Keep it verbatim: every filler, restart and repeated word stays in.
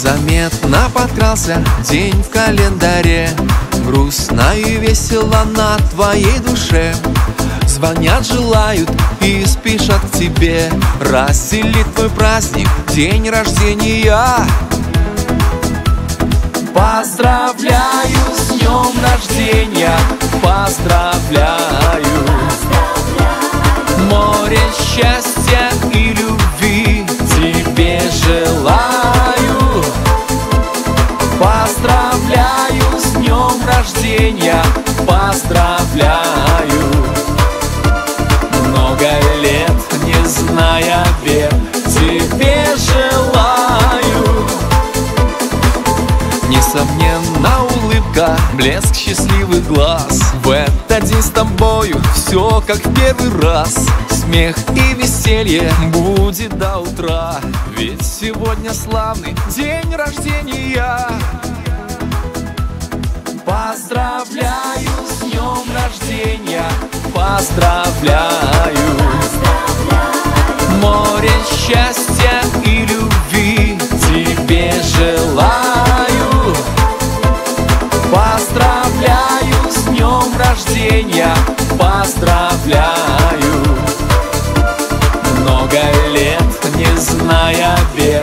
Незаметно подкрался день в календаре, грустно и весело на твоей душе. Звонят, желают и спешат к тебе расселить твой праздник, день рождения. Поздравляю с днем рождения, поздравляю. Море счастья и любви тебе желаю. Поздравляю с днем рождения, поздравляю. Много лет, не зная бед, тебе желаю. Несомненно, улыбка, блеск счастливых глаз. В этот день с тобою все как в первый раз. Смех и веселье будет до утра, ведь сегодня славный день рождения. Поздравляю с днем рождения, поздравляю. Море счастья и любви тебе желаю. Поздравляю с днем рождения, поздравляю. Много лет, не зная бед,